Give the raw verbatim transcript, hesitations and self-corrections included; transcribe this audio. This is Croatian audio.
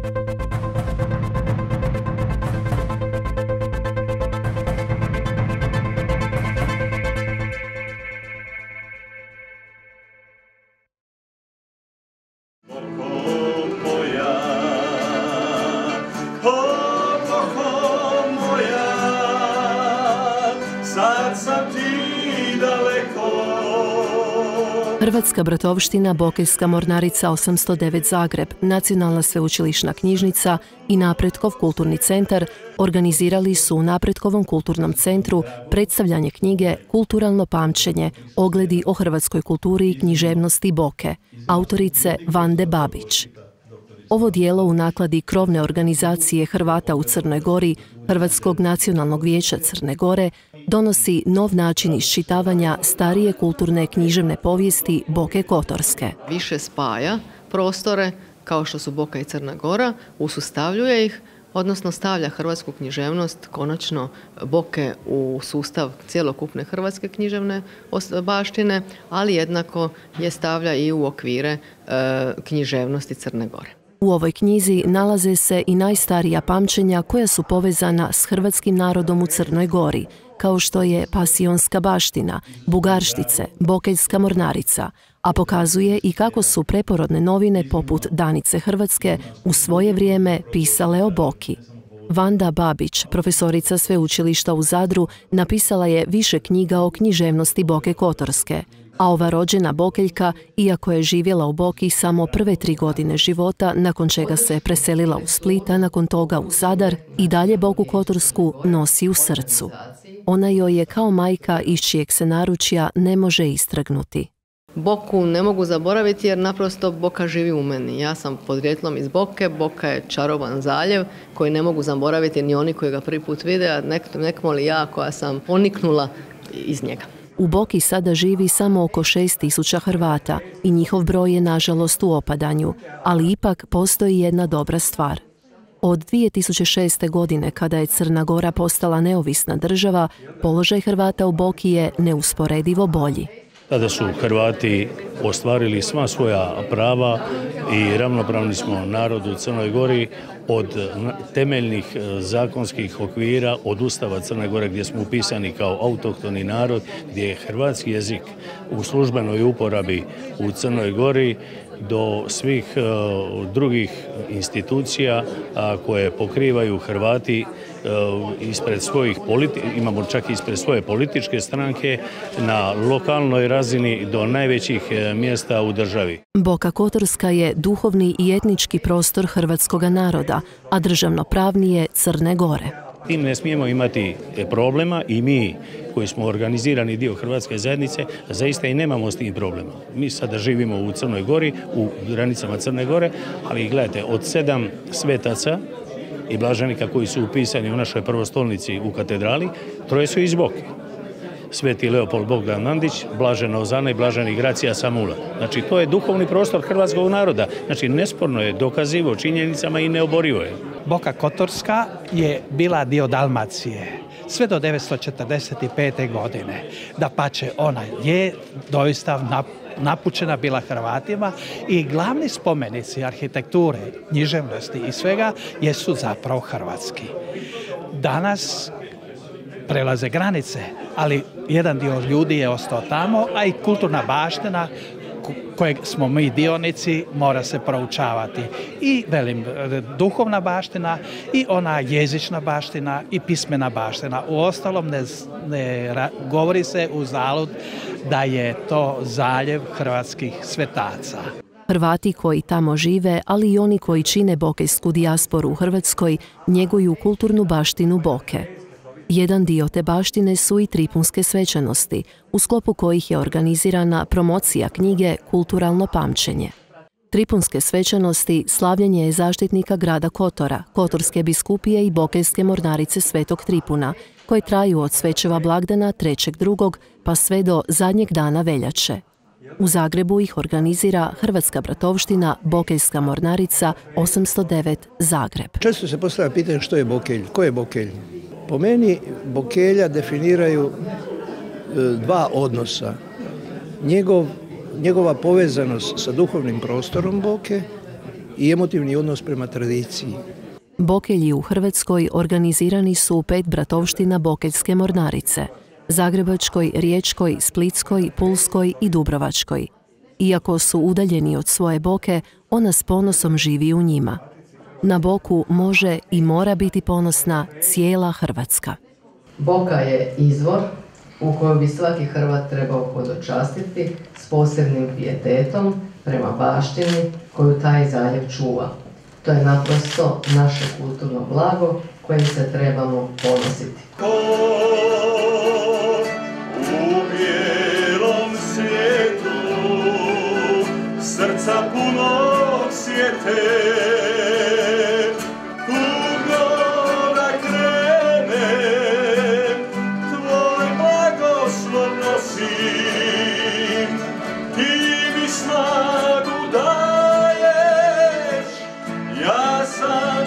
Hrvatska bratovština Bokejska mornarica osamsto devet Zagreb, Nacionalna sveučilišna knjižnica i Napretkov kulturni centar organizirali su u Napretkovom kulturnom centru predstavljanje knjige Kulturalno pamćenje, ogledi o hrvatskoj kulturi i književnosti Boke, autorice Vande Babić. Ovo dijelo u nakladi krovne organizacije Hrvata u Crnoj Gori, Hrvatskog nacionalnog vijeća Crne Gore, donosi nov način iščitavanja starije kulturne književne povijesti Boke Kotorske. Više spaja prostore, kao što su Boka i Crna Gora, usustavljuje ih, odnosno stavlja hrvatsku književnost, konačno Boke, u sustav cjelokupne hrvatske književne baštine, ali jednako je stavlja i u okvire e, književnosti Crne Gore. U ovoj knjizi nalaze se i najstarija pamćenja koja su povezana s hrvatskim narodom u Crnoj Gori, kao što je Pasionska baština, Bugarštice, Bokejska mornarica, a pokazuje i kako su preporodne novine poput Danice Hrvatske u svoje vrijeme pisale o Boki. Vanda Babić, profesorica sveučilišta u Zadru, napisala je više knjiga o književnosti Boke Kotorske, a ova rođena Bokeljka, iako je živjela u Boki samo prve tri godine života, nakon čega se preselila u Split, a nakon toga u Zadar, i dalje Boku Kotorsku nosi u srcu. Ona joj je kao majka iz čijeg se naručja ne može istrgnuti. Boku ne mogu zaboraviti jer naprosto Boka živi u meni. Ja sam podrijetlom iz Boke, Boka je čaroban zaljev koji ne mogu zaboraviti ni oni koji ga prvi put vide, a nek, nekmo li ja koja sam poniknula iz njega. U Boki sada živi samo oko šest tisuća Hrvata i njihov broj je nažalost u opadanju, ali ipak postoji jedna dobra stvar. Od dvije tisuće šeste. godine, kada je Crna Gora postala neovisna država, položaj Hrvata u Boki je neusporedivo bolji. Tada su Hrvati ostvarili sva svoja prava i ravnopravni smo narod u Crnoj Gori od temeljnih zakonskih okvira, od Ustava Crne Gore gdje smo upisani kao autohtoni narod, gdje je hrvatski jezik u službenoj uporabi u Crnoj Gori, do svih uh, drugih institucija uh, koje pokrivaju Hrvati uh, ispred svojih politi- imamo čak ispred svoje političke stranke na lokalnoj razini do najvećih uh, mjesta u državi. Boka Kotorska je duhovni i etnički prostor hrvatskoga naroda, a državnopravni je Crne Gore. Tim ne smijemo imati problema i mi koji smo organizirani dio hrvatske zajednice, zaista i nemamo s tim problema. Mi sada živimo u Crnoj Gori, u granicama Crne Gore, ali gledajte, od sedam svetaca i blaženika koji su upisani u našoj prvostolnici u katedrali, troje su iz Boke. Sveti Leopold Bogdan Mandić, Blažena Ozana i Blaženi Gracija Samula. Znači, to je duhovni prostor hrvatskog naroda. Znači, nesporno je, dokazivo činjenicama i neoborivo je. Boka Kotorska je bila dio Dalmacije sve do devetsto četrdeset pete. godine. Dapače, ona je doista napučena bila Hrvatima i glavni spomenici arhitekture, književnosti i svega jesu zapravo hrvatski. Danas prelaze granice, ali jedan dio ljudi je ostao tamo, a i kulturna baština kojeg smo mi dionici mora se proučavati. I, velim, duhovna baština i ona jezična baština i pismena baština. U ostalom ne, ne govori se u zalud da je to zaljev hrvatskih svetaca. Hrvati koji tamo žive, ali i oni koji čine bokejsku dijasporu u Hrvatskoj, njeguju kulturnu baštinu Boke. Jedan dio te baštine su i tripunske svečanosti, u sklopu kojih je organizirana promocija knjige Kulturalno pamćenje. Tripunske svečanosti slavljenje je zaštitnika grada Kotora, Kotorske biskupije i Bokejske mornarice Svetog Tripuna, koje traju od Svećeva blagdana trećeg drugog pa sve do zadnjeg dana veljače. U Zagrebu ih organizira Hrvatska bratovština Bokejska mornarica osamsto devet Zagreb. Često se postavlja pitanje što je Bokelj, ko je Bokelj? Po meni Bokelja definiraju dva odnosa. Njegov, njegova povezanost sa duhovnim prostorom Boke i emotivni odnos prema tradiciji. Bokelji u Hrvatskoj organizirani su u pet bratovština Bokeljske mornarice – Zagrebačkoj, Riječkoj, Splitskoj, Pulskoj i Dubrovačkoj. Iako su udaljeni od svoje Boke, ona s ponosom živi u njima. Na Boku može i mora biti ponosna cijela Hrvatska. Boka je izvor u koju bi svaki Hrvat trebao hodočastiti s posebnim pijetetom prema baštini koju taj zaljev čuva. To je naprosto naše kulturno blago kojim se trebamo ponositi. U bijelom svijetu srca punog sjete, kuda da krenem, tvoj blagoslov nosim, ti mi snagu daješ, ja sam